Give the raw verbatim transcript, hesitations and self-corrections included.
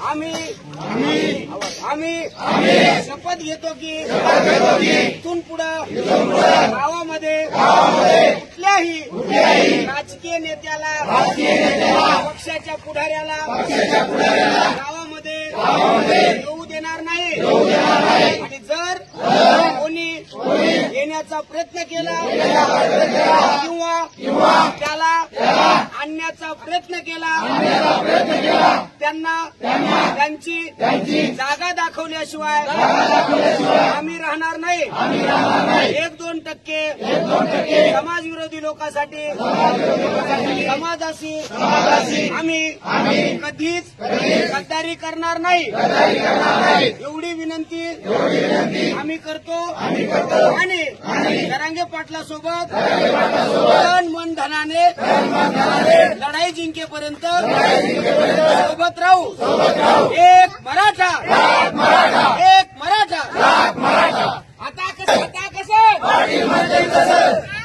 आम्ही आम्ही शपथ घेतो की इथून पुढे गावामध्ये कुठल्याही राजकीय नेत्याला पक्षाच्या पुढाऱ्याला गावामध्ये येऊ देणार नाही आणि जर कोणी येण्याचा प्रयत्न केला किंवा त्याला आणण्याचा प्रयत्न केला त्यांना त्यांची जागा दाखवल्याशिवाय आम्ही राहणार नाही। एक दोन टक्के समाजविरोधी लोकांसाठी समाजाशी आम्ही कधीच गद्दारी करणार नाही एवढी विनंती आम्ही करतो आणि जरांगे पाटला सोबत तन मन धनाने लढाई जिंकेपर्यंत सोबत राहू। एक मराठा एक मराठा आता कसं आता कसं